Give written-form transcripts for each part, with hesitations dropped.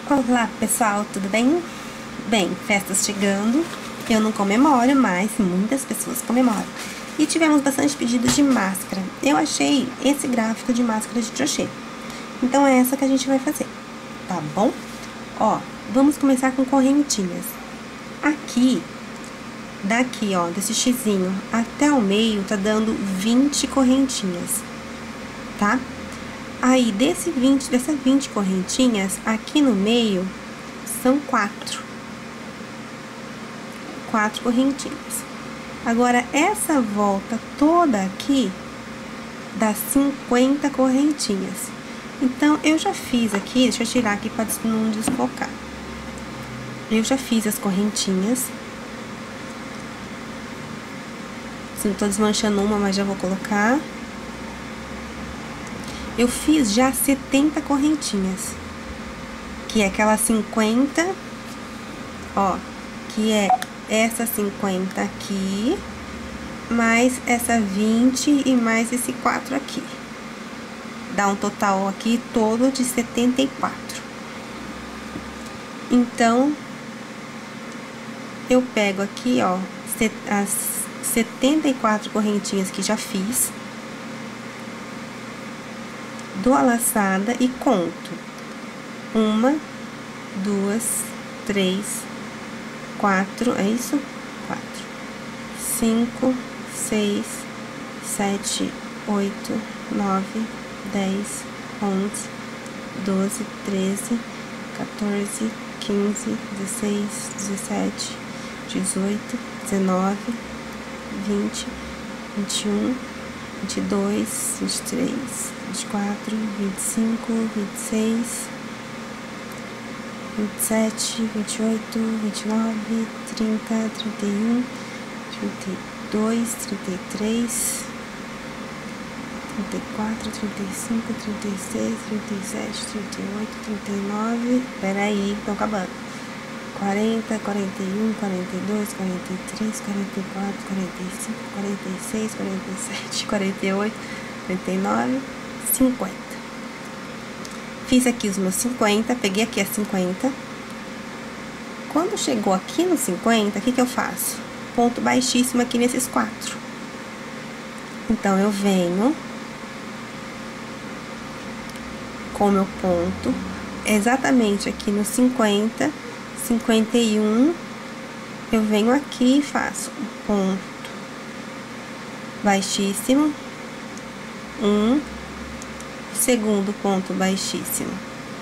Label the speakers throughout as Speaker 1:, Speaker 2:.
Speaker 1: Olá pessoal, tudo bem? Bem, festas chegando, eu não comemoro, mas muitas pessoas comemoram. E tivemos bastante pedidos de máscara. Eu achei esse gráfico de máscara de crochê. Então é essa que a gente vai fazer, tá bom? Ó, vamos começar com correntinhas. Aqui, daqui ó, desse xizinho até o meio tá dando 20 correntinhas, tá? Aí, dessas 20 correntinhas, aqui no meio, são 4 correntinhas. Agora, essa volta toda aqui, dá 50 correntinhas. Então, eu já fiz aqui, deixa eu tirar aqui pra não desfocar. Eu já fiz as correntinhas. Não tô desmanchando uma, mas já vou colocar. Eu fiz já 70 correntinhas, que é aquela 50, ó, que é essa 50 aqui, mais essa 20 e mais esse 4 aqui. Dá um total aqui todo de 74. Então, eu pego aqui, ó, as 74 correntinhas que já fiz, dou a laçada e conto 1, 2, 3, 4, é isso? 4, 5, 6, 7, 8, 9, 10, 11, 12, 13, 14, 15, 16, 17, 18, 19, 20, 21, 22, 23, 24, 25, 26, 27, 28, 29, 30, 31, 32, 33, 34, 35, 36, 37, 38, 39, peraí, estão acabando. 40, 41, 42, 43, 44, 45, 46, 47, 48, 49, 50. Fiz aqui os meus 50, peguei aqui as 50. Quando chegou aqui no 50, o que que eu faço? Ponto baixíssimo aqui nesses 4. Então, eu venho com o meu ponto exatamente aqui no 50, 51, eu venho aqui e faço um ponto baixíssimo, segundo ponto baixíssimo,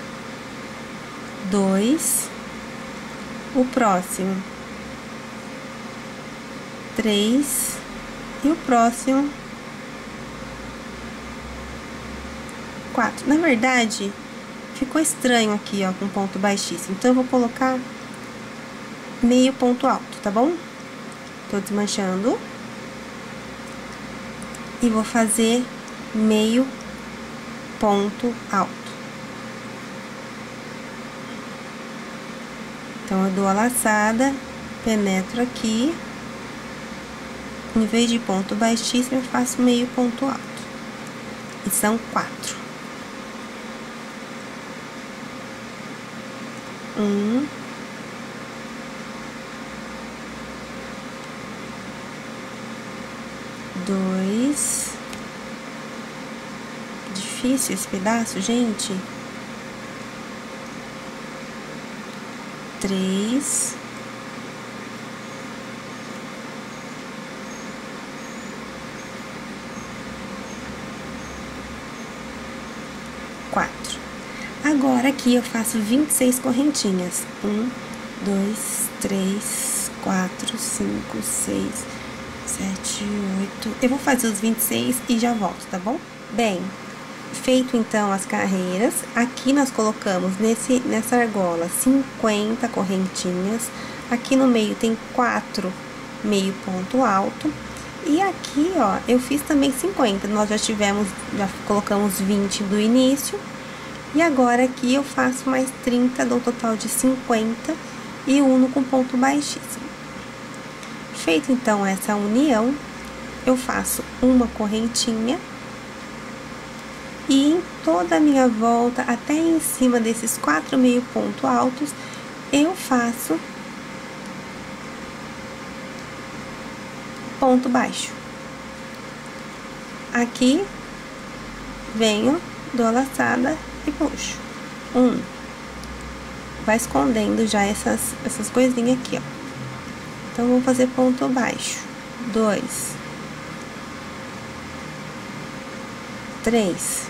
Speaker 1: 2, o próximo 3 e o próximo 4. Na verdade, ficou estranho aqui, ó, com ponto baixíssimo. Então, eu vou colocar meio ponto alto, tá bom? Tô desmanchando. E vou fazer meio ponto alto. Então, eu dou a laçada, penetro aqui. Em vez de ponto baixíssimo, eu faço meio ponto alto. E são 4. 1, 2, difícil esse pedaço, gente. 3, 4. Agora, aqui eu faço 26 correntinhas. 1, 2, 3, 4, 5, 6, 7, 8. Eu vou fazer os 26 e já volto, tá bom? Bem, feito então as carreiras, aqui nós colocamos nessa argola 50 correntinhas. Aqui no meio tem 4 meio ponto alto. E aqui, ó, eu fiz também 50. Nós já colocamos 20 do início. E agora aqui eu faço mais 30, dou um total de 50 e uno com ponto baixíssimo. Feito então essa união, eu faço uma correntinha E em toda a minha volta, até em cima desses 4 meio ponto altos, eu faço ponto baixo. Aqui, venho, dou a laçada e puxo. Vai escondendo já essas coisinhas aqui, ó. Então, vou fazer ponto baixo. 2, 3,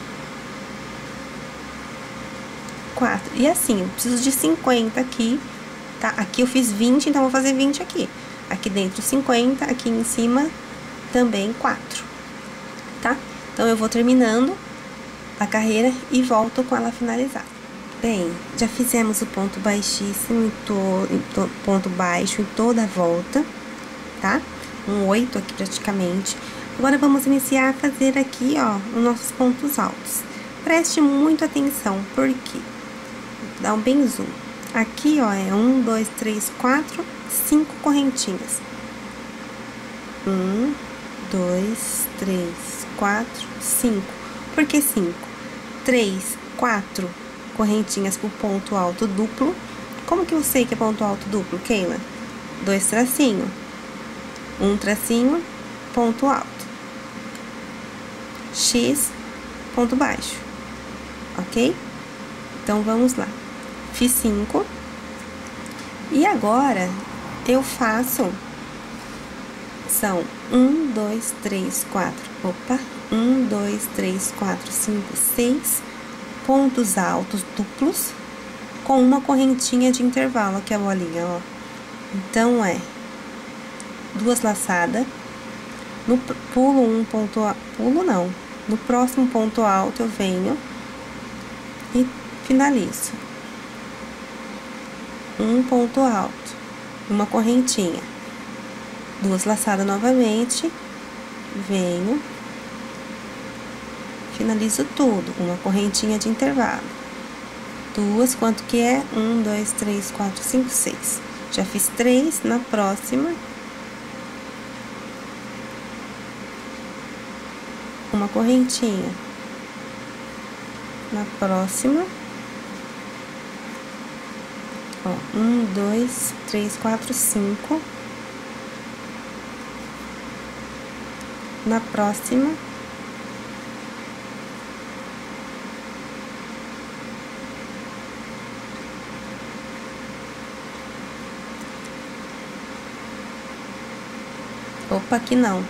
Speaker 1: 4. E assim, eu preciso de 50 aqui, tá? Aqui eu fiz 20, então vou fazer 20 aqui. Aqui dentro 50, aqui em cima também 4, tá? Então, eu vou terminando a carreira e volto com ela finalizada. Bem, já fizemos o ponto baixíssimo, ponto baixo em toda a volta, tá? Um 8 aqui praticamente. Agora, vamos iniciar a fazer aqui, ó, os nossos pontos altos. Preste muita atenção, porque dá um bem zoom. Aqui, ó, é 1, 2, 3, 4, 5 correntinhas. 1, 2, 3, 4, 5. Por que 5? 3, 4 correntinhas pro ponto alto duplo. Como que eu sei que é ponto alto duplo, Keila? 2 tracinhos. 1 tracinho, ponto alto. X, ponto baixo. Ok? Então, vamos lá. Fiz 5. E agora, eu faço... São 1, 2, 3, 4. Opa! 1, 2, 3, 4, 5, 6 pontos altos duplos com uma correntinha de intervalo, aqui a bolinha, ó. Então, é 2 laçadas, no pulo um ponto, pulo não, no próximo ponto alto eu venho e finalizo. Um ponto alto, uma correntinha, 2 laçadas novamente, venho, finalizo tudo, uma correntinha de intervalo. 2, quanto que é? 1, 2, 3, 4, 5, 6. Já fiz 3, na próxima, uma correntinha. Na próxima, ó, 1, 2, 3, 4, 5. Na próxima, opa, aqui não.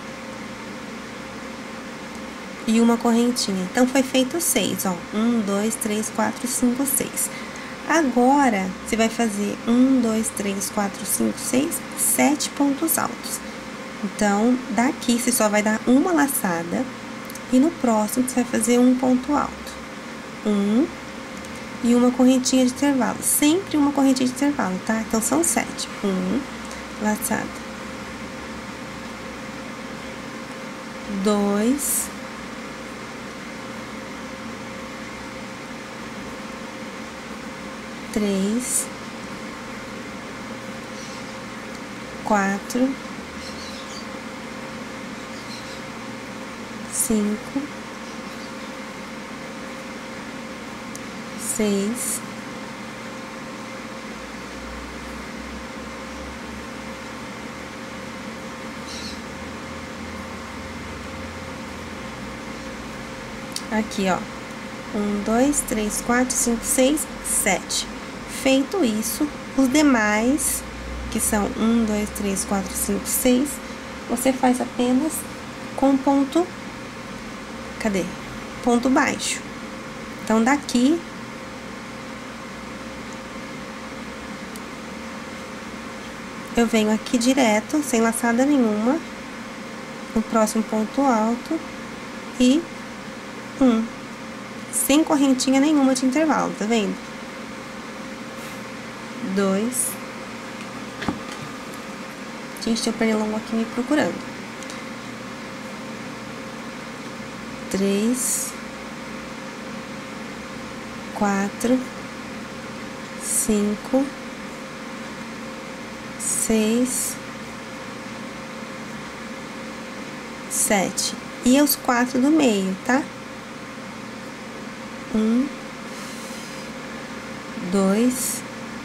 Speaker 1: E uma correntinha. Então, foi feito 6, ó. 1, 2, 3, 4, 5, 6. Agora, você vai fazer 1, 2, 3, 4, 5, 6, 7 pontos altos. Então, daqui, você só vai dar uma laçada. E no próximo, você vai fazer um ponto alto. 1 e uma correntinha de intervalo. Sempre uma correntinha de intervalo, tá? Então, são 7. 1, laçada. 2, 3, 4, 5, 6, 1, 2, 3, 4, 5, 6, 7. Feito isso, os demais, que são 1, 2, 3, 4, 5, 6, você faz apenas com ponto, cadê? Ponto baixo. Então, daqui, eu venho aqui direto, sem laçada nenhuma, no próximo ponto alto, e 1, sem correntinha nenhuma de intervalo, tá vendo? 2, gente, tem o pernilongo aqui me procurando. 3, 4, 5, 6, 7. E os 4 do meio, tá? 1, 2,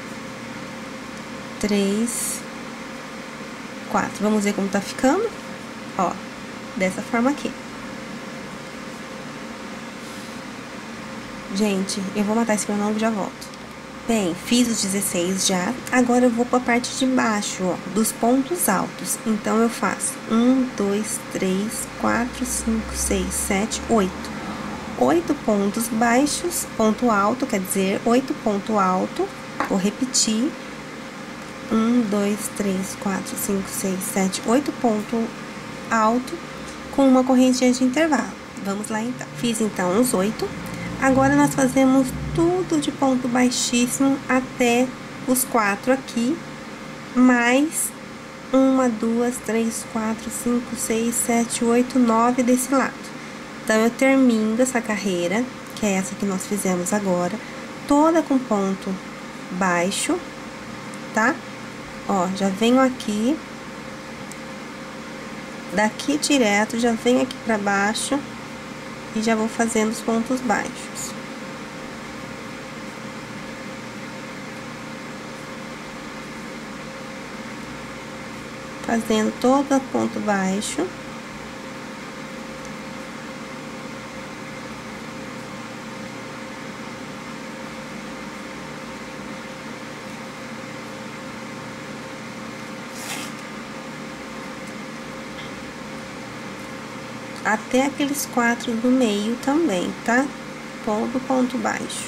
Speaker 1: 3, 4. Vamos ver como tá ficando? Ó, dessa forma aqui. Gente, eu vou matar esse pernilongo e já volto. Bem, fiz os 16 já. Agora eu vou pra parte de baixo, ó, dos pontos altos. Então, eu faço 1, 2, 3, 4, 5, 6, 7, 8. 8 pontos baixos, ponto alto, quer dizer, 8 ponto alto. Vou repetir. 1, 2, 3, 4, 5, 6, 7, 8 ponto alto com uma correntinha de intervalo. Vamos lá, então. Fiz, então, os 8. Agora, nós fazemos tudo de ponto baixíssimo até os 4 aqui, mais 1, 2, 3, 4, 5, 6, 7, 8, 9 desse lado. Então, eu termino essa carreira, que é essa que nós fizemos agora, toda com ponto baixo, tá? Ó, já venho aqui, daqui direto, já venho aqui pra baixo e já vou fazendo os pontos baixos. Fazendo todo ponto baixo. Até aqueles 4 do meio também, tá? Todo ponto baixo.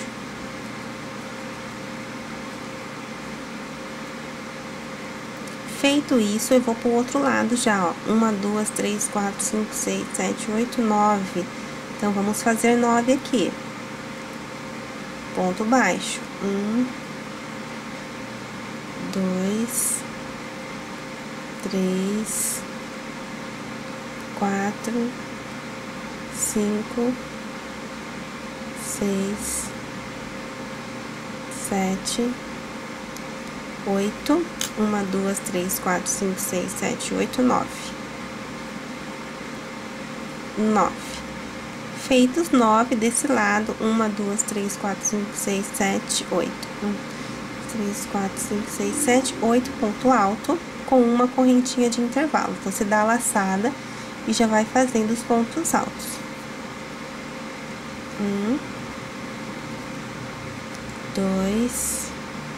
Speaker 1: Feito isso, eu vou pro outro lado já, ó. 1, 2, 3, 4, 5, 6, 7, 8, 9. Então, vamos fazer 9 aqui. Ponto baixo. 1, 2, 3, 4, 5, 6, 7, 8. 1, 2, 3, 4, 5, 6, 7, 8, 9. 9. Feitos 9 desse lado. 1, 2, 3, 4, 5, 6, 7, 8. 1, 3, 4, 5, 6, 7, 8 ponto alto com uma correntinha de intervalo. Então, você dá a laçada e já vai fazendo os pontos altos. 1, 2,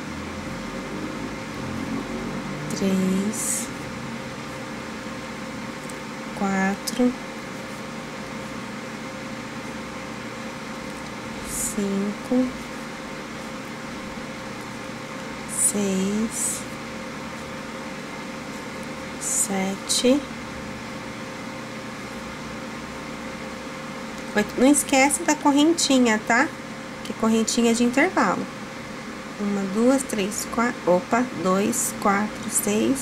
Speaker 1: 3, 4, 5, 6, 7, 8. Não esquece da correntinha, tá? Que correntinha de intervalo. 1, 2, 3, 4, opa, 2, 4, 6,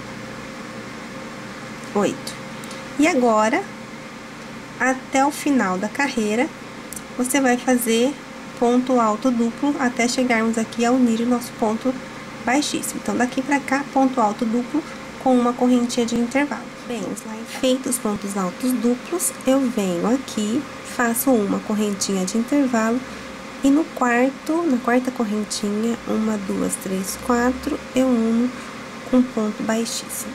Speaker 1: 8. E agora, até o final da carreira, você vai fazer ponto alto duplo até chegarmos aqui a unir o nosso ponto baixíssimo. Então, daqui pra cá, ponto alto duplo com uma correntinha de intervalo. Bem, feitos os pontos altos duplos, eu venho aqui, faço uma correntinha de intervalo. E na quarta correntinha, 1, 2, 3, 4, eu uno com ponto baixíssimo.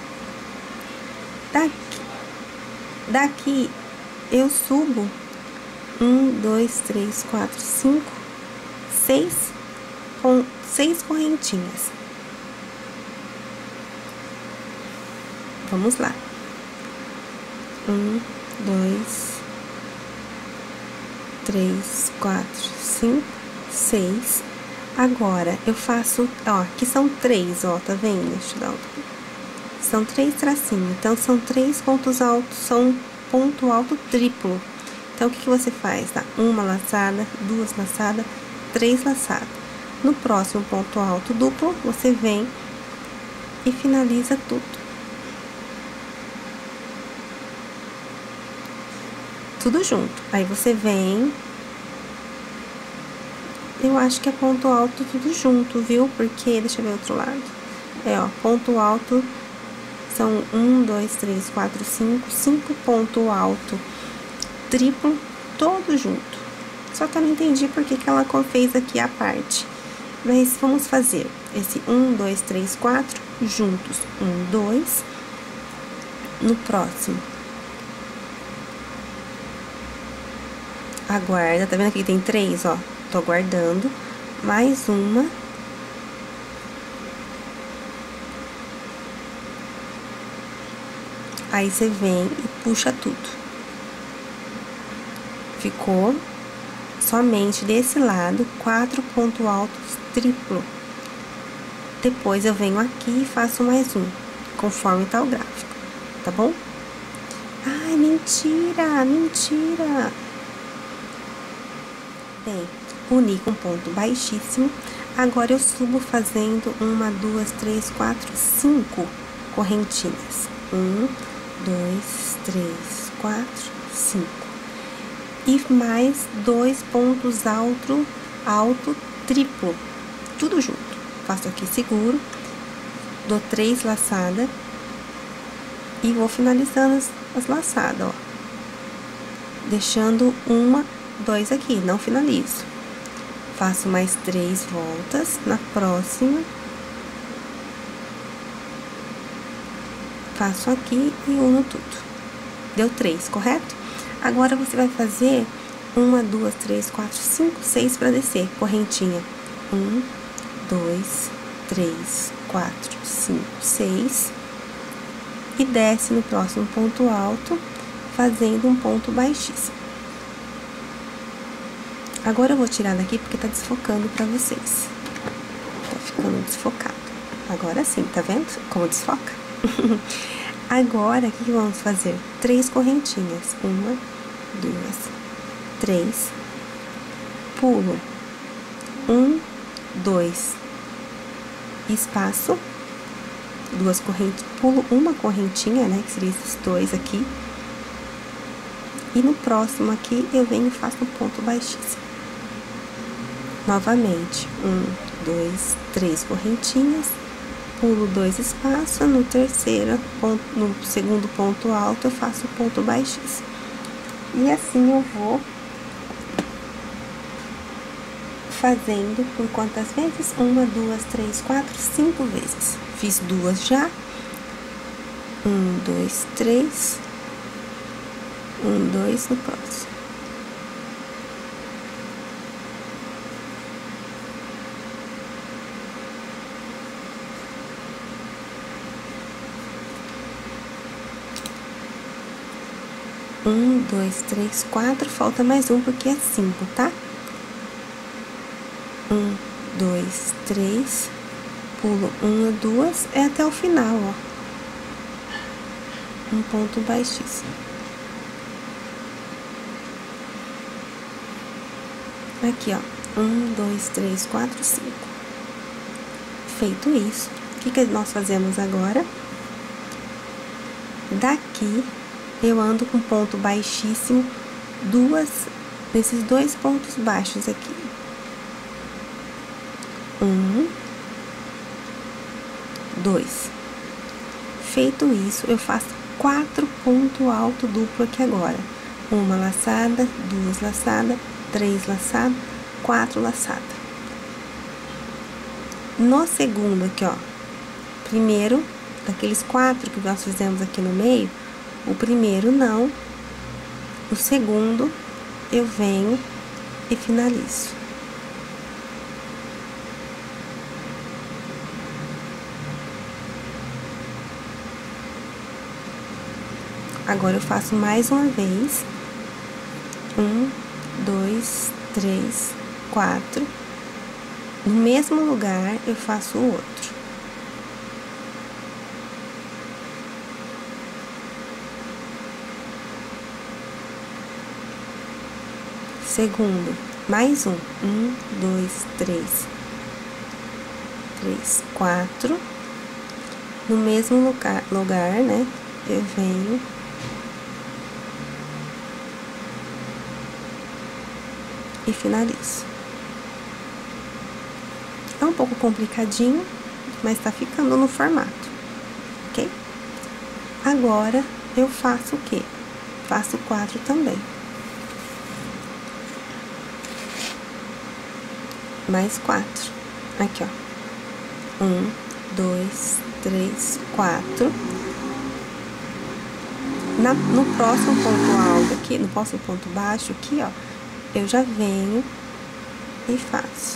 Speaker 1: Daqui eu subo 1, 2, 3, 4, 5, 6 correntinhas. Vamos lá. 1, 2, 3, 4, 5, 6. Agora, eu faço, ó, aqui são 3, ó, tá vendo? Deixa eu dar outro. São 3 tracinhos, então, são 3 pontos altos, são ponto alto triplo. Então, o que você faz? Tá? 1 laçada, 2 laçadas, 3 laçadas. No próximo ponto alto duplo, você vem e finaliza tudo. Tudo junto. Aí, você vem... Eu acho que é ponto alto tudo junto, viu? Porque, deixa eu ver o outro lado. É, ó, ponto alto são 1, 2, 3, 4, 5 ponto alto triplo, todo junto. Só que eu não entendi por que ela fez aqui a parte. Mas vamos fazer esse 1, 2, 3, 4 juntos. 1, 2. No próximo. Aguarda, tá vendo que tem 3, ó? Tô aguardando. Mais uma. Aí, você vem e puxa tudo. Ficou somente desse lado 4 pontos altos triplo. Depois, eu venho aqui e faço mais um, conforme tá o gráfico, tá bom? Ai, mentira, mentira! Bem, uni com ponto baixíssimo. Agora, eu subo fazendo 1, 2, 3, 4, 5 correntinhas. 1, 2, 3, 4, 5. E mais 2 pontos alto triplo. Tudo junto. Faço aqui, seguro. Dou 3 laçadas. E vou finalizando as laçadas, ó. Deixando 1, 2 aqui, não finalizo. Faço mais 3 voltas. Na próxima, faço aqui e uno tudo. Deu 3, correto? Agora, você vai fazer 1, 2, 3, 4, 5, 6 para descer. Correntinha. 1, 2, 3, 4, 5, 6. E desce no próximo ponto alto, fazendo um ponto baixíssimo. Agora, eu vou tirar daqui porque tá desfocando pra vocês. Tá ficando desfocado. Agora sim, tá vendo como desfoca? Agora, o que vamos fazer? 3 correntinhas. 1, 2, 3. Pulo. 1, 2. Espaço. 2 correntes. Pulo uma correntinha, né? Que seria esses 2 aqui. E no próximo aqui, eu venho e faço um ponto baixíssimo. Novamente. 1, 2, 3 correntinhas. Pulo 2 espaços, no terceiro ponto, no segundo ponto alto, eu faço ponto baixíssimo. E assim eu vou fazendo por quantas vezes? 1, 2, 3, 4, 5 vezes. Fiz 2 já. 1, 2, 3. 1, 2 no próximo. Um, 2, 3, 4, falta mais um porque é 5, tá? 1, 2, 3, pulo 1, 2, é até o final, ó. Um ponto baixíssimo. Aqui, ó. 1, 2, 3, 4, 5. Feito isso, o que nós fazemos agora? Daqui, eu ando com ponto baixíssimo, nesses 2 pontos baixos aqui. 1, 2. Feito isso, eu faço 4 pontos alto duplo aqui agora. 1 laçada, 2 laçadas, 3 laçadas, 4 laçadas. No segundo aqui, ó, primeiro, daqueles 4 que nós fizemos aqui no meio, o primeiro não, o segundo eu venho e finalizo. Agora, eu faço mais uma vez. 1, 2, 3, 4. No mesmo lugar, eu faço o outro. Segundo, mais um. 1, 2, 3. 3, 4. No mesmo lugar, né? Eu venho e finalizo. É um pouco complicadinho, mas tá ficando no formato, ok? Agora, eu faço o quê? Faço 4 também. mais 4. Aqui, ó. 1, 2, 3, 4. No próximo ponto alto aqui, no próximo ponto baixo aqui, ó, eu já venho e faço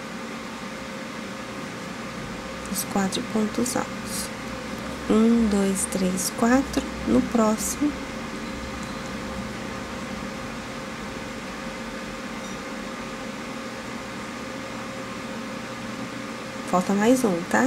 Speaker 1: os 4 pontos altos. 1, 2, 3, 4. No próximo, falta mais um, tá?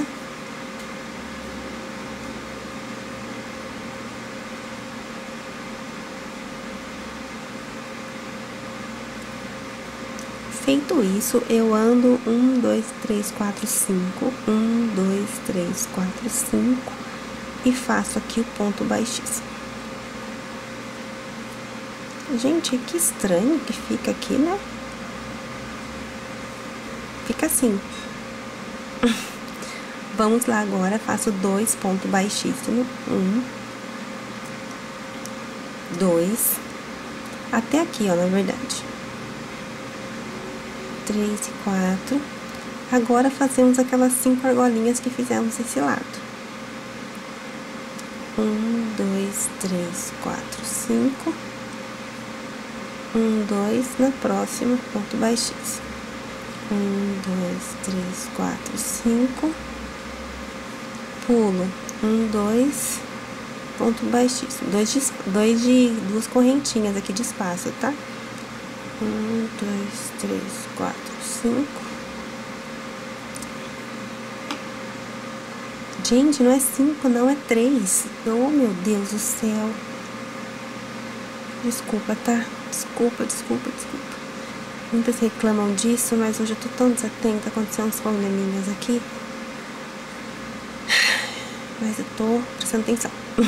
Speaker 1: Feito isso, eu ando 1, 2, 3, 4, 5. 1, 2, 3, 4, 5. E faço aqui o ponto baixíssimo. Gente, que estranho que fica aqui, né? Fica assim. Vamos lá agora, faço 2 pontos baixíssimos. 1, 2. Até aqui, ó, na verdade. 3 e 4. Agora, fazemos aquelas 5 argolinhas que fizemos desse lado. 1, 2, 3, 4, 5. 1, 2, na próxima, ponto baixíssimo. 1, 2, 3, 4, 5. Pulo. 1, 2, ponto baixíssimo. Duas correntinhas aqui de espaço, tá? 1, 2, 3, 4, 5. Gente, não é 5, não, é 3. Oh, meu Deus do céu. Desculpa, tá? Desculpa. Muitas reclamam disso, mas hoje eu tô tão desatenta, aconteceu uns probleminhas aqui. Mas eu tô prestando atenção.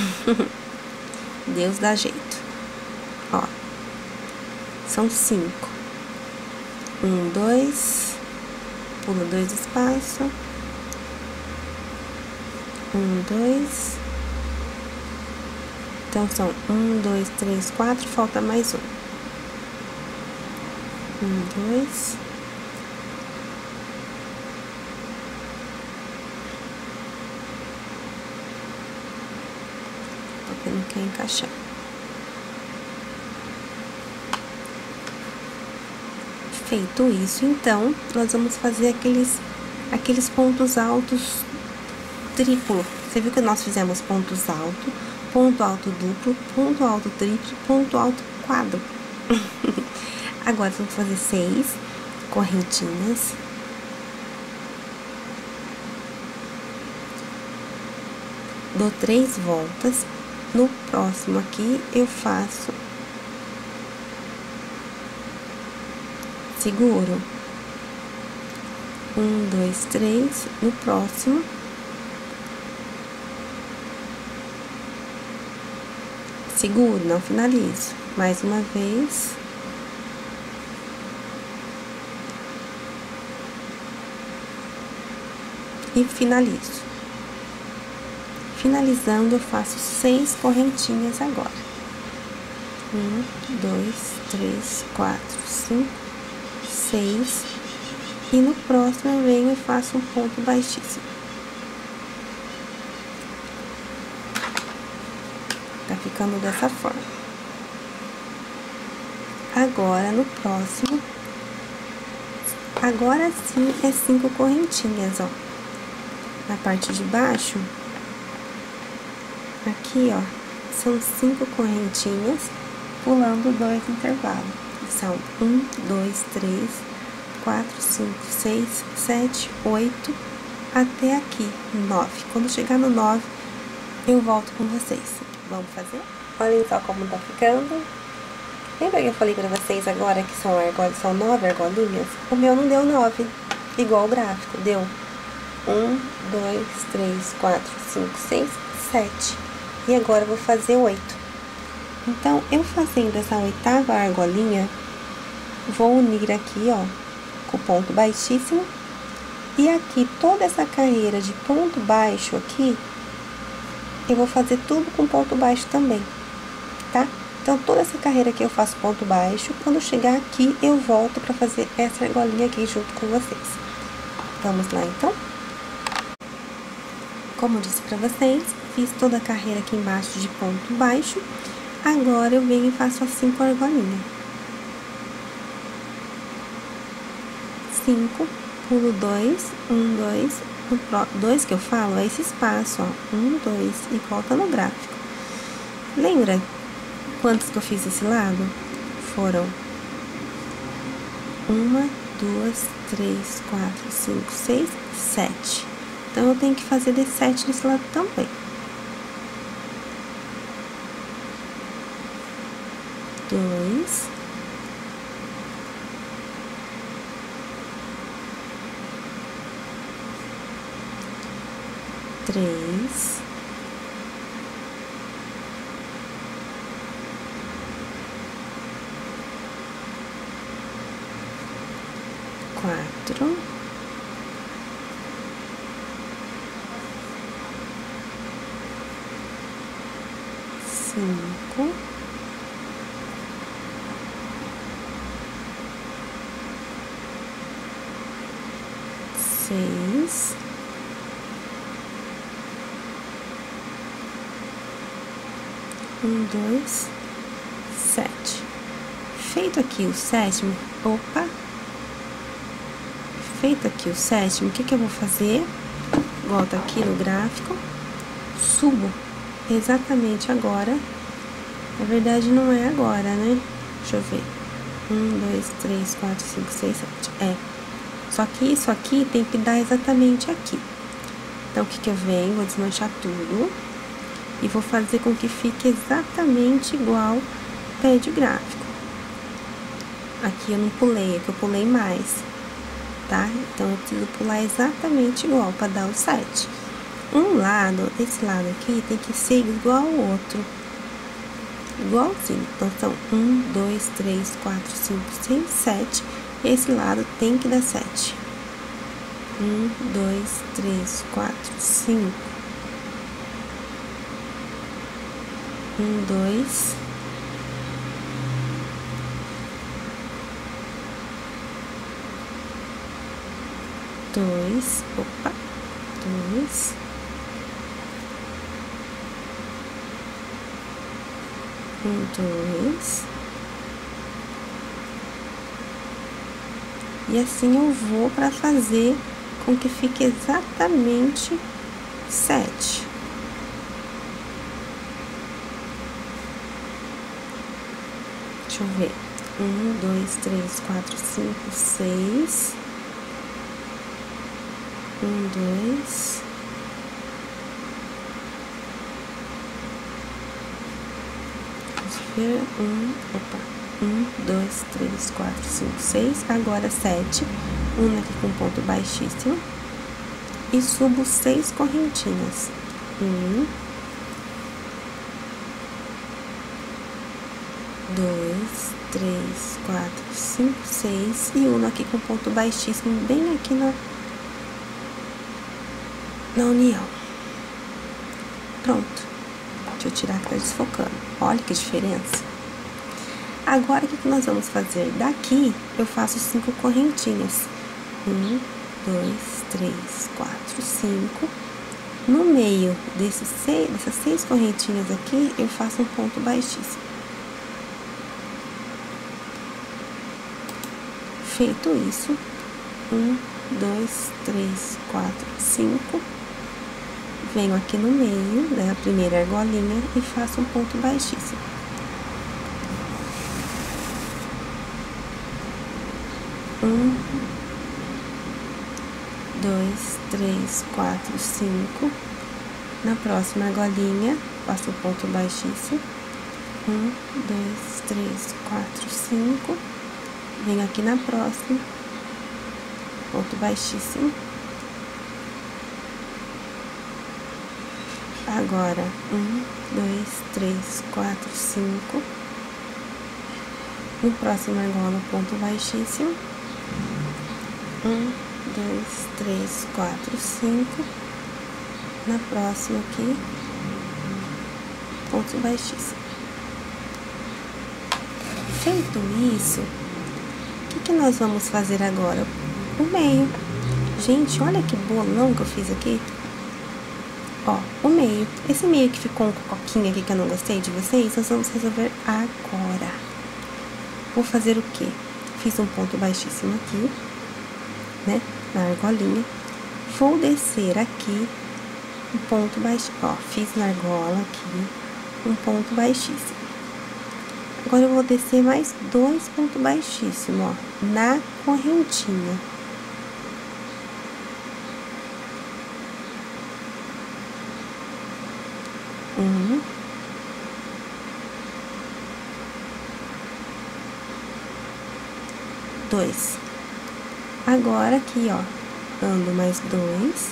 Speaker 1: Deus dá jeito. Ó. São 5. 1, 2. Pula 2 espaço. 1, 2. Então, são 1, 2, 3, 4. Falta mais um. 1, 2. Porque não quer encaixar. Feito isso, então, nós vamos fazer aqueles pontos altos triplo. Você viu que nós fizemos pontos altos, ponto alto duplo, ponto alto triplo, ponto alto quádruplo. Agora, vamos fazer 6 correntinhas. Dou 3 voltas. No próximo aqui, eu faço... Seguro. 1, 2, 3. No próximo. Seguro, não finalizo. Mais uma vez. E finalizo. Finalizando, eu faço 6 correntinhas agora. 1, 2, 3, 4, 5, 6. E no próximo eu venho e faço um ponto baixíssimo. Tá ficando dessa forma. Agora, no próximo, agora sim é 5 correntinhas, ó. Na parte de baixo, aqui, ó, são 5 correntinhas, pulando 2 intervalos. São 1, 2, 3, 4, 5, 6, 7, 8, até aqui, 9. Quando chegar no 9, eu volto com vocês. Vamos fazer? Olhem só como tá ficando. Lembra que eu falei pra vocês agora que são 9 argolinhas? O meu não deu 9, igual o gráfico, deu 1, 2, 3, 4, 5, 6, 7. E agora eu vou fazer 8. Então, eu fazendo essa 8ª argolinha, vou unir aqui, ó, com o ponto baixíssimo. E aqui, toda essa carreira de ponto baixo aqui, eu vou fazer tudo com ponto baixo também, tá? Então, toda essa carreira aqui eu faço ponto baixo. Quando chegar aqui, eu volto pra fazer essa argolinha aqui junto com vocês. Vamos lá, então? Como eu disse pra vocês, fiz toda a carreira aqui embaixo de ponto baixo. Agora, eu venho e faço as 5 argolinhas. 5, pulo 2, 1, 2, 2 que eu falo é esse espaço, ó, 1, 2, e volta no gráfico. Lembra quantos que eu fiz esse lado? Foram 1, 2, 3, 4, 5, 6, 7. Então, eu tenho que fazer de 7 desse lado também. 2. 3. 4. 5. 6. 1, 2, 7. Feito aqui o sétimo, feito aqui o sétimo, o que eu vou fazer? Volto aqui no gráfico, subo exatamente agora. Na verdade, não é agora, né? Deixa eu ver. 1, 2, 3, 4, 5, 6, 7. Só que isso aqui tem que dar exatamente aqui. Então, o que eu venho? Vou desmanchar tudo. E vou fazer com que fique exatamente igual pé de gráfico. Aqui eu não pulei, aqui eu pulei mais, tá? Então, eu preciso pular exatamente igual para dar o 7. Um lado, esse lado aqui, tem que ser igual ao outro. Igualzinho. Então, são 1, 2, 3, 4, 5, 6, 7. Esse lado tem que dar 7. 1, 2, 3, 4, 5. 1, 2. 2. 2. 1, 2. E assim eu vou para fazer com que fique exatamente 7. Deixa eu ver. 1, 2, 3, 4, 5, 6. 1, 2. Vamos ver. 1, 2, 3, 4, 5, 6. Agora 7. Uno aqui com ponto baixíssimo. E subo 6 correntinhas. 1, 2, 3, 4, 5, 6. E uno aqui com ponto baixíssimo, bem aqui na união. Pronto. Deixa eu tirar que tá desfocando. Olha que diferença. Agora, o que nós vamos fazer? Daqui, eu faço 5 correntinhas. 1, 2, 3, 4, 5. No meio dessas 6 correntinhas aqui, eu faço um ponto baixíssimo. Feito isso, 1, 2, 3, 4, 5. Venho aqui no meio da primeira argolinha e faço um ponto baixíssimo. 1, 2, 3, 4, 5. Na próxima argolinha, faço um ponto baixíssimo. 1, 2, 3, 4, 5. Venho aqui na próxima, ponto baixíssimo. Agora, 1, 2, 3, 4, 5. No próximo argola, ponto baixíssimo. 1, 2, 3, 4, 5. Na próxima aqui, ponto baixíssimo. Feito isso, o que nós vamos fazer agora? O meio. Gente, olha que bolão que eu fiz aqui. Ó, o meio. Esse meio que ficou com coquinha aqui que eu não gostei de vocês, nós vamos resolver agora. Vou fazer o quê? Fiz um ponto baixíssimo aqui, né? Na argolinha. Vou descer aqui um ponto baixíssimo. Ó, fiz na argola aqui um ponto baixíssimo. Agora, eu vou descer mais 2 pontos baixíssimos, ó, na correntinha. Um. Dois. Agora, aqui, ó, ando mais 2.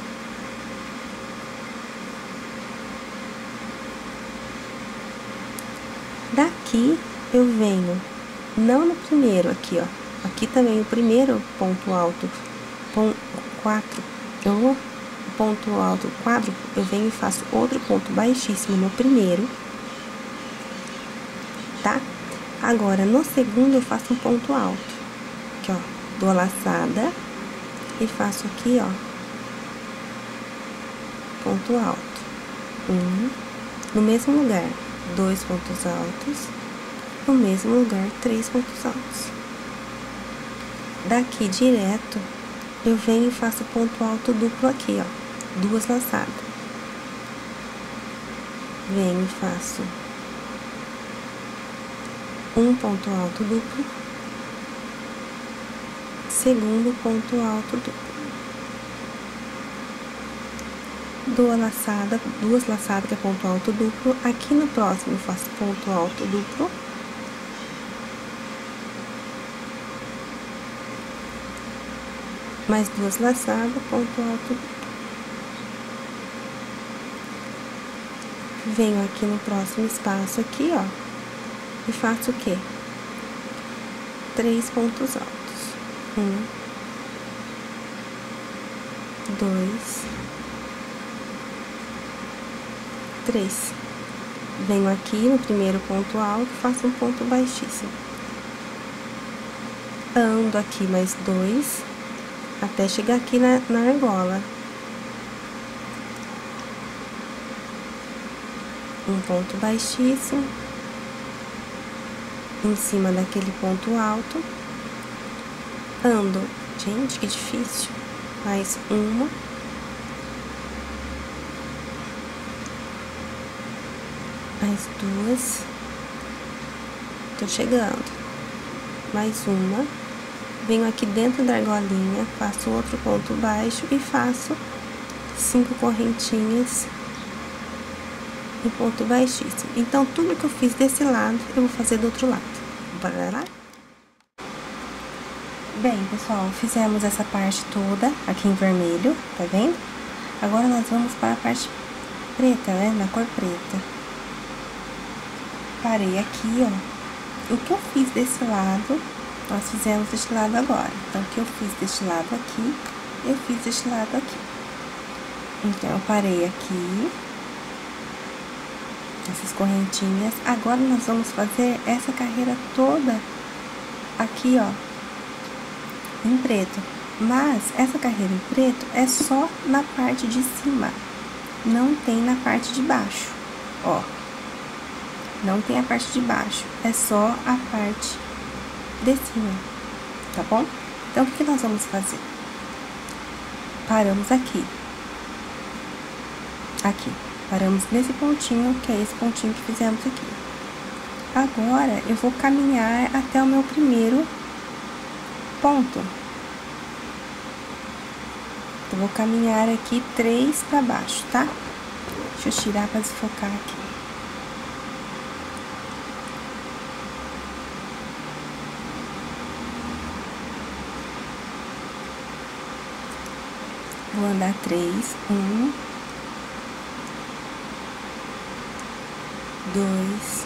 Speaker 1: Daqui, eu venho, não no primeiro aqui, ó. Aqui também o primeiro ponto alto, ponto 4, o ponto alto quádruplo, eu venho e faço outro ponto baixíssimo no primeiro, tá? Agora, no segundo, eu faço um ponto alto, aqui, ó, dou a laçada e faço aqui, ó, ponto alto, no mesmo lugar, 2 pontos altos, no mesmo lugar, 3 pontos altos. Daqui direto, eu venho e faço ponto alto duplo aqui, ó, 2 laçadas. Venho e faço um ponto alto duplo, segundo ponto alto duplo. Dou a laçada, 2 laçadas, que é ponto alto duplo. Aqui no próximo, eu faço ponto alto duplo. Mais 2 laçadas, ponto alto duplo. Venho aqui no próximo espaço, aqui, ó, e faço o quê? 3 pontos altos. 1, 2, 3. Venho aqui no primeiro ponto alto, faço um ponto baixíssimo. Ando aqui mais 2, até chegar aqui na argola. Um ponto baixíssimo, em cima daquele ponto alto. Ando, gente, que difícil. Mais uma. Mais 2. Tô chegando. Mais uma. Venho aqui dentro da argolinha, faço outro ponto baixo e faço 5 correntinhas em ponto baixíssimo. Então, tudo que eu fiz desse lado, eu vou fazer do outro lado. Bora lá? Bem, pessoal, fizemos essa parte toda aqui em vermelho, tá vendo? Agora, nós vamos para a parte preta, né? Na cor preta. Parei aqui, ó. O que eu fiz desse lado, nós fizemos deste lado agora. Então, o que eu fiz deste lado aqui, eu fiz deste lado aqui. Então, eu parei aqui. Essas correntinhas. Agora, nós vamos fazer essa carreira toda aqui, ó, em preto. Mas, essa carreira em preto é só na parte de cima. Não tem na parte de baixo, ó. Não tem a parte de baixo, é só a parte de cima, tá bom? Então, o que nós vamos fazer? Paramos aqui. Aqui. Paramos nesse pontinho, que é esse pontinho que fizemos aqui. Agora, eu vou caminhar até o meu primeiro ponto. Eu vou caminhar aqui 3 pra baixo, tá? Deixa eu tirar pra desfocar aqui. Vou andar 3, 1, 2,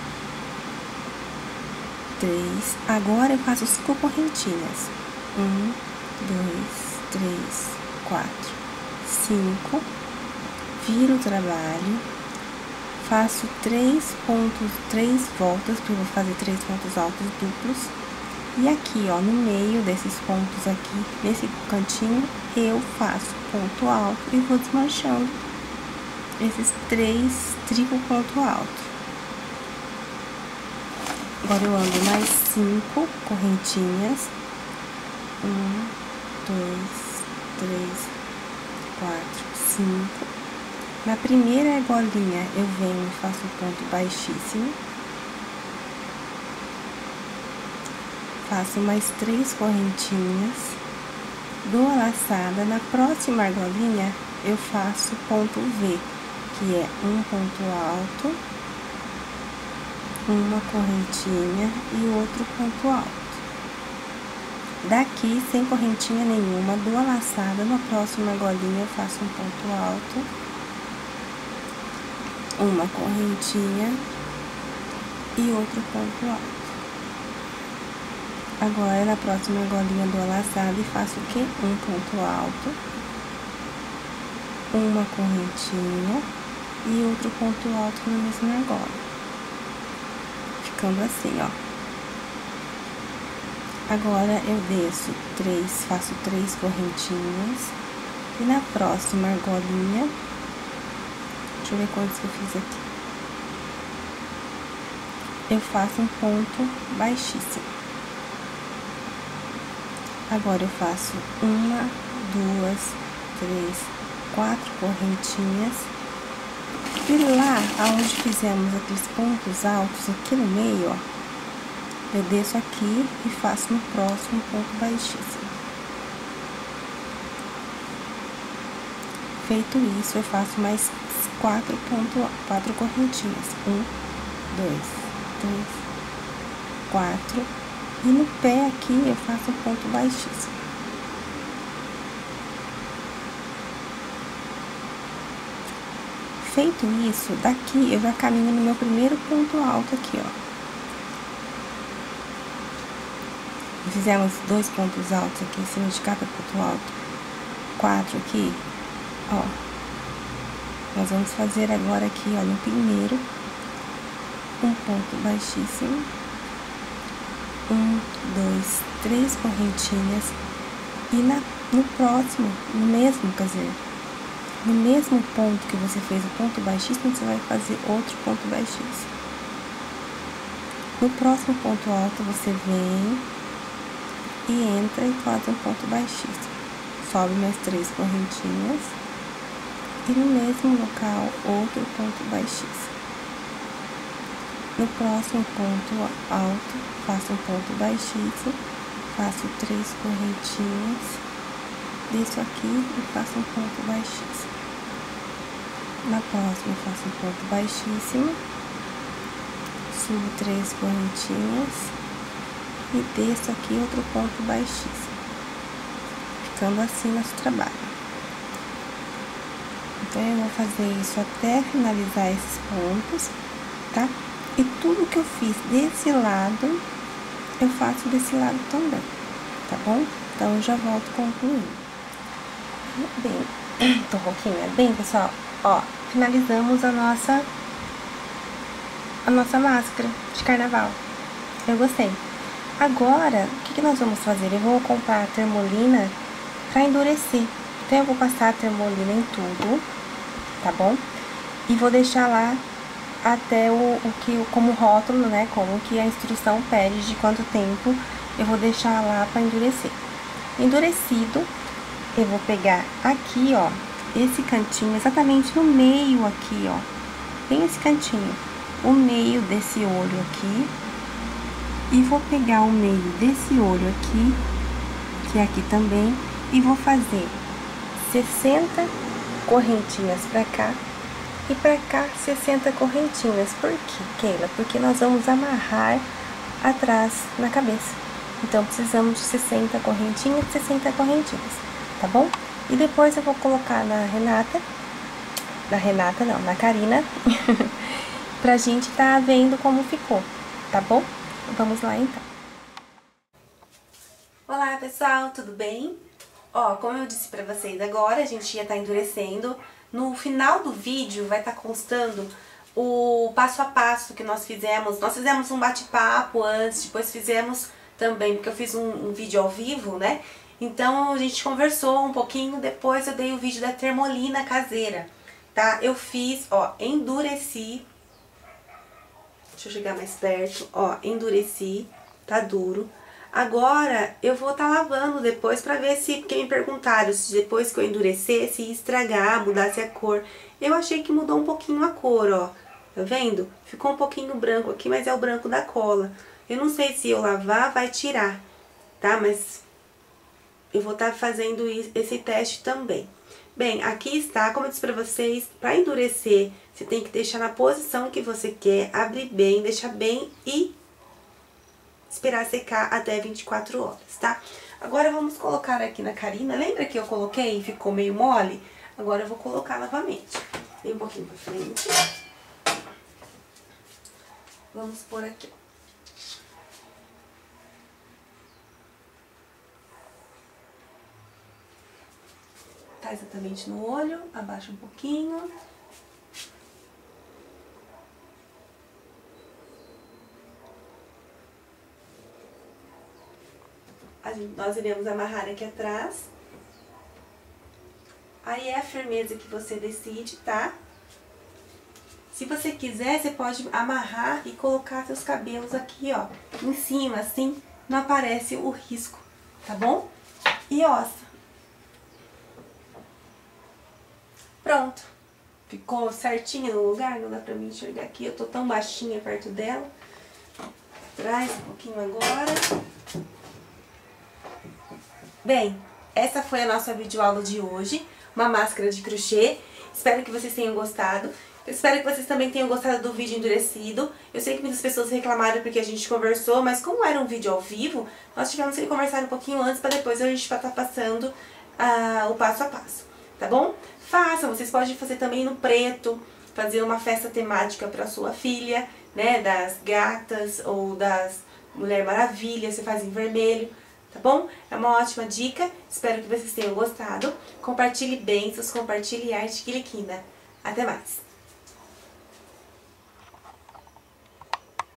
Speaker 1: 3. Agora, eu faço 5 correntinhas. 1, 2, 3, 4, 5. Viro o trabalho, faço 3 voltas, porque eu vou fazer 3 pontos altos duplos. E aqui, ó, no meio desses pontos aqui, nesse cantinho, eu faço ponto alto e vou desmanchando esses 3 triplo ponto alto. Agora, eu ando mais 5 correntinhas. 1, 2, 3, 4, 5. Na primeira argolinha, eu venho e faço um ponto baixíssimo. Faço mais 3 correntinhas. Dou a laçada. Na próxima argolinha, eu faço ponto V, que é um ponto alto, uma correntinha e outro ponto alto. Daqui, sem correntinha nenhuma, dou a laçada. Na próxima argolinha, eu faço um ponto alto, uma correntinha e outro ponto alto. Agora, na próxima argolinha, dou a laçada e faço o quê? Um ponto alto, uma correntinha e outro ponto alto na mesma argola. Ficando assim, ó. Agora, eu desço 3, faço 3 correntinhas. E na próxima argolinha, deixa eu ver quantos que eu fiz aqui. Eu faço um ponto baixíssimo. Agora, eu faço 1, 2, 3, 4 correntinhas. E lá, aonde fizemos aqueles pontos altos, aqui no meio, ó, eu desço aqui e faço no próximo ponto baixíssimo. Feito isso, eu faço mais 4 correntinhas. 1, 2, 3, 4. E no pé aqui, eu faço um ponto baixíssimo. Feito isso, daqui eu já caminho no meu primeiro ponto alto aqui, ó. Fizemos 2 pontos altos aqui em cima de cada ponto alto. 4 aqui, ó. Nós vamos fazer agora aqui, ó, no primeiro, um ponto baixíssimo. 1, 2, 3 correntinhas. E no próximo, no mesmo ponto que você fez o ponto baixíssimo, você vai fazer outro ponto baixíssimo. No próximo ponto alto, você vem e entra e faz um ponto baixíssimo. Sobe mais 3 correntinhas. E no mesmo local, outro ponto baixíssimo. No próximo ponto alto, faço um ponto baixíssimo, faço 3 correntinhas, desço aqui e faço um ponto baixíssimo. Na próxima, faço um ponto baixíssimo, subo 3 correntinhas e desço aqui outro ponto baixíssimo. Ficando assim nosso trabalho. Então, eu vou fazer isso até finalizar esses pontos, tá? E tudo que eu fiz desse lado, eu faço desse lado também, tá bom? Então, eu já volto concluindo. Bem, tô rouquinha. Bem, pessoal, ó, finalizamos a nossa máscara de carnaval. Eu gostei. Agora, o que nós vamos fazer? Eu vou comprar a termolina pra endurecer. Então, eu vou passar a termolina em tudo, tá bom? E vou deixar lá até como rótulo, né, como que a instrução pede de quanto tempo eu vou deixar lá para endurecer. Endurecido, eu vou pegar aqui, ó, esse cantinho, exatamente no meio aqui, ó, bem esse cantinho, o meio desse olho aqui, e vou pegar o meio desse olho aqui, que é aqui também, e vou fazer 60 correntinhas pra cá, e pra cá 60 correntinhas. Por quê, Keila? Porque nós vamos amarrar atrás na cabeça. Então, precisamos de 60 correntinhas, 60 correntinhas, tá bom? E depois eu vou colocar na Karina, pra gente tá vendo como ficou, tá bom? Vamos lá, então. Olá, pessoal, tudo bem? Ó, como eu disse pra vocês agora, a gente ia tá endurecendo. No final do vídeo vai estar constando o passo a passo que nós fizemos. Nós fizemos um bate-papo antes, depois fizemos também, porque eu fiz um vídeo ao vivo, né? Então a gente conversou um pouquinho, depois eu dei o vídeo da termolina caseira, tá? Eu fiz, ó, endureci. Deixa eu chegar mais perto, ó, endureci, tá duro. Agora eu vou tá lavando depois pra ver se, porque me perguntaram se depois que eu endurecer, se ia estragar, mudasse a cor. Eu achei que mudou um pouquinho a cor, ó, tá vendo? Ficou um pouquinho branco aqui, mas é o branco da cola. Eu não sei se eu lavar vai tirar, tá? Mas eu vou tá fazendo esse teste também. Bem, aqui está, como eu disse pra vocês, pra endurecer, você tem que deixar na posição que você quer, abrir bem, deixar bem e esperar secar até 24 horas, tá? Agora vamos colocar aqui na Karina. Lembra que eu coloquei e ficou meio mole? Agora eu vou colocar novamente. Vem um pouquinho pra frente. Vamos pôr aqui. Tá exatamente no olho, abaixa um pouquinho. Nós iremos amarrar aqui atrás. Aí é a firmeza que você decide, tá? Se você quiser, você pode amarrar e colocar seus cabelos aqui, ó, em cima, assim, não aparece o risco, tá bom? E ó, pronto. Ficou certinho no lugar, não dá pra mim enxergar aqui, eu tô tão baixinha perto dela. Traz um pouquinho agora. Bem, essa foi a nossa videoaula de hoje, uma máscara de crochê. Espero que vocês tenham gostado. Eu espero que vocês também tenham gostado do vídeo endurecido. Eu sei que muitas pessoas reclamaram porque a gente conversou, mas como era um vídeo ao vivo, nós tivemos que conversar um pouquinho antes para depois a gente estar passando o passo a passo, tá bom? Façam, vocês podem fazer também no preto, fazer uma festa temática para sua filha, né, das gatas ou das Mulher Maravilha, você faz em vermelho. Tá bom? É uma ótima dica, espero que vocês tenham gostado. Compartilhe bênçãos, compartilhe arte quiliquina. Até mais!